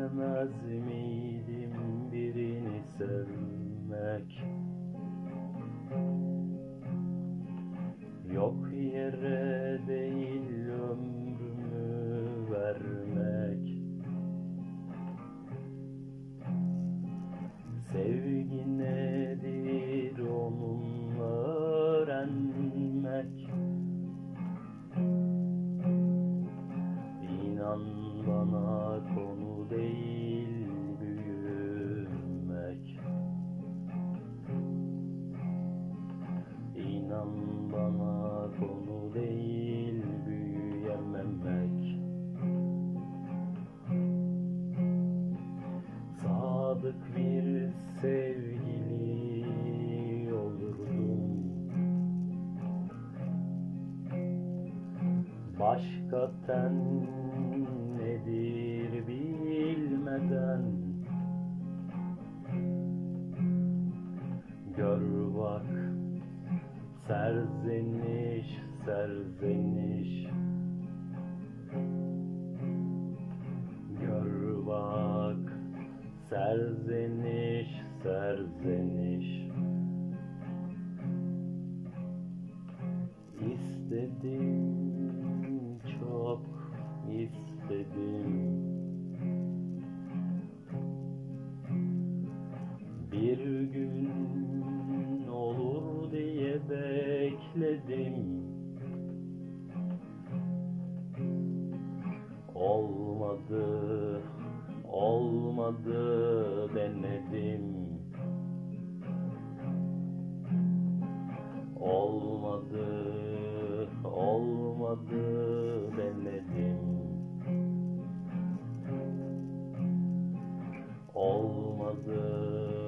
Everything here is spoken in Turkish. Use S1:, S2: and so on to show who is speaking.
S1: istemez miydim birini sevmek? Yok yere değil ömrümü vermek. Sevgi nedir onunla öğrenmek. İnan bana konu değil büyümek. İnan bana konu değil büyüyememek. Sadık bir sevgili olurdum. Başka ten nedir bilmeden. Gör bak serzeniş serzeniş. Gör bak serzeniş serzeniş. İstedim, çok istedim. Bir gün olur diye bekledim. Olmadı, olmadı denedim. Olmadı, olmadı denedim. Olmadı.